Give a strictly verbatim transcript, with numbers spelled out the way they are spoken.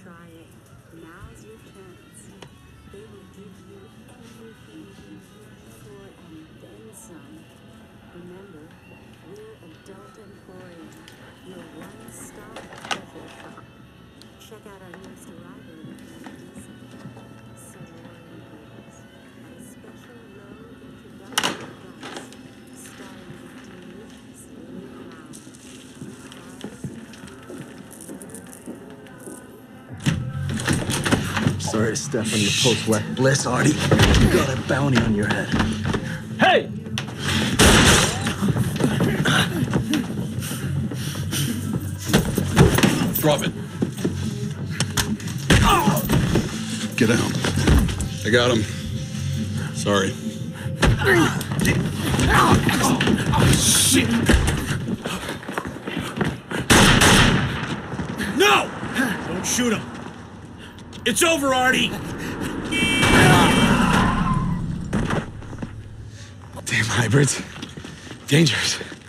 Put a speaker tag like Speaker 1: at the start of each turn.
Speaker 1: trying. Now's your chance. They will give you everything you've worked for and then some. Remember, we're Adult Emporium, your one-stop treasure shop. Check out our newest arrival in Decent. Sorority Girls, a special low introductory class starring the delicious Lily Brown.
Speaker 2: Sorry to step on your post-wet bliss, Artie. You got a bounty on your head. Hey!
Speaker 3: Drop it. Get out. I got him. Sorry.
Speaker 2: Oh, shit!
Speaker 4: No! Don't shoot him. It's over, Artie!
Speaker 2: Damn hybrids. Dangerous.